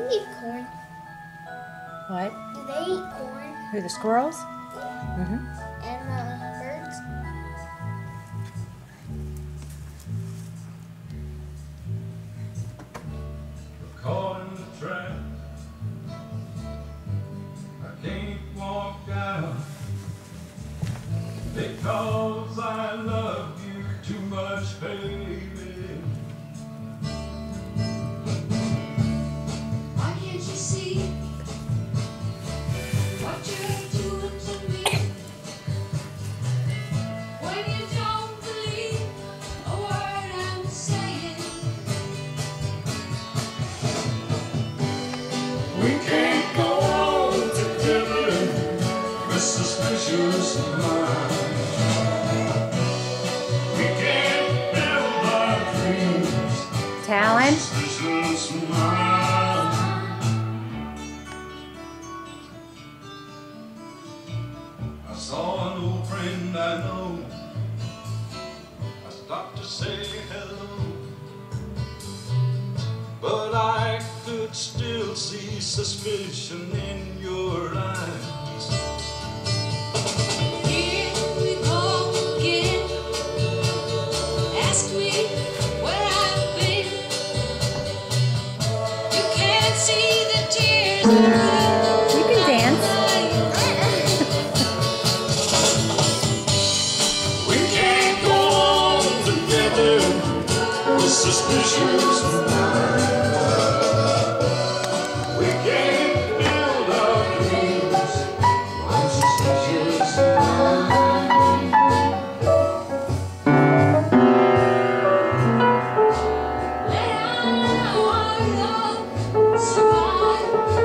eat corn? What? Do they eat corn? Who, the squirrels? Yeah. Mm-hmm. And birds? Caught in the trap, I can't walk out because I love you too much, baby. Why can't you see what you're doing to me? When you don't believe a word I'm saying, We can't go on together with suspicious minds. We can't build our dreams Talon? suspicious minds. I saw an old friend I know. I stopped to say hello, but I could still see suspicion in your eyes. here we go again. Ask me where I've been. You can't see the tears You can dance. We can't go on together with suspicious minds. We can't build our dreams on suspicious minds. Let our love survive.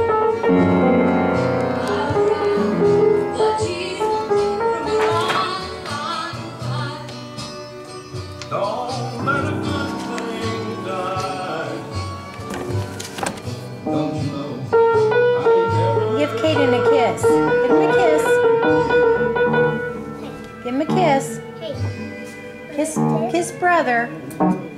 I'll remove the tears from your eyes. Don't let a good thing die. Don't you know? I ain't never Give Caden a kiss. Give him a kiss. Give him a kiss. Hey. Kiss brother.